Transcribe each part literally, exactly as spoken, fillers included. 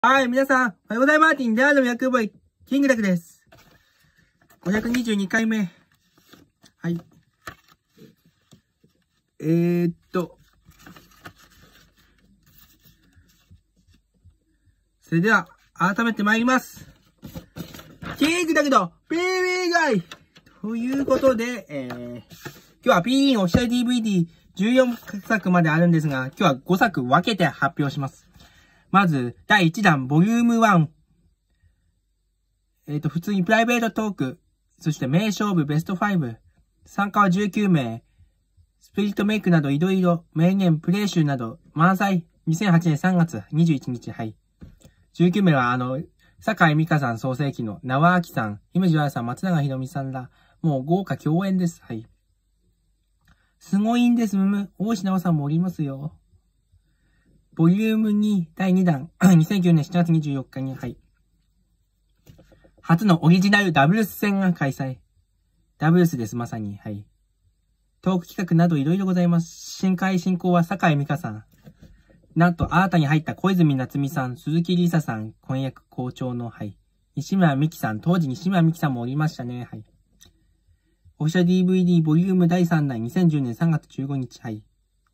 はい、皆さん、おはようございます。ティンダーのヤクボイ、キングダクです。ごひゃくにじゅうにかいめ。はい。えーっと。それでは、改めて参ります。キングダクの ピービー ガイということで、えー、今日は ピービー のオフィシャル ディーブイディーじゅうよんさくまであるんですが、今日はごさく分けて発表します。まず、だいいちだん、ボリュームワン。えっと、普通にプライベートトーク。そして、名勝負ベストファイブ。参加はじゅうきゅうめい。スピリットメイクなどいろいろ、名言、プレイ集など、満載。にせんはちねんさんがつにじゅういちにち、はい。じゅうきゅうめいは、あの、坂井美香さん創世記の縄明さん、姫路あやさん、松永ひろみさんら、もう豪華共演です。はい。すごいんです、むむ。大石直さんもおりますよ。ボリュームにだいにだん、にせんきゅうねんしちがつにじゅうよっかに、はい。初のオリジナルダブルス戦が開催。ダブルスです、まさに、はい。トーク企画などいろいろございます。新回進行は坂井美香さん。なんと、新たに入った小泉夏美さん、鈴木里沙さん、婚約校長の、はい。西村美紀さん、当時西村美紀さんもおりましたね、はい。オフィシャル ディーブイディー ボリュームだいさんだん、にせんじゅうねんさんがつじゅうごにち、はい。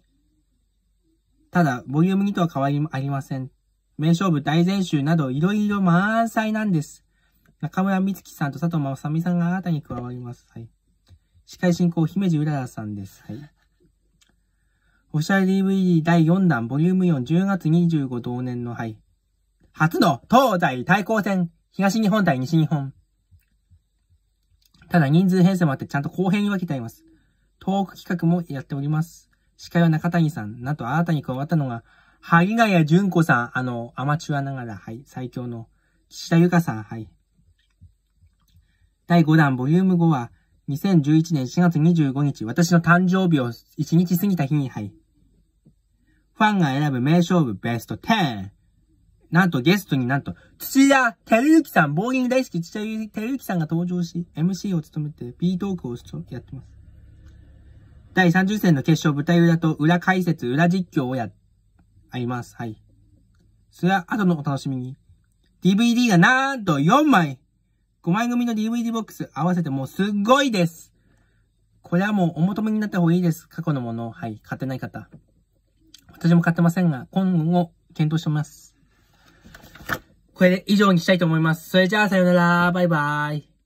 ただ、ボリュームにとは変わりありません。名勝負大全集などいろいろ満載なんです。中村美月さんと佐藤正美さんが新たに加わります。はい。司会進行、姫路うららさんです。はい。オフィシャル ディーブイディー だいよんだん、ボリュームよん、じゅうがつにじゅうご同年の、はい。初の東西対抗戦、東日本対西日本。ただ人数編成もあってちゃんと後編に分けてあります。トーク企画もやっております。司会は中谷さん。なんと新たに加わったのが、萩ヶ谷純子さん。あの、アマチュアながら、はい、最強の、岸田由香さん。はい。だいごだん、ボリュームごは、にせんじゅういちねんしがつにじゅうごにち、私の誕生日をいちにち過ぎた日に、はい。ファンが選ぶ名勝負ベストじゅう。なんとゲストになんと、土屋照之さん、ボーリング大好き土屋照之さんが登場し、エムシー を務めて、B トークをやってます。だいさんじゅっせんの決勝舞台裏と裏解説、裏実況をや、あります。はい。それは後のお楽しみに。ディーブイディー がなんとよんまい。ごまい組の ディーブイディー ボックス合わせてもうすっごいです。これはもうお求めになった方がいいです。過去のものを、はい、買ってない方。私も買ってませんが、今後検討してます。これで以上にしたいと思います。それじゃあさよなら。バイバイ。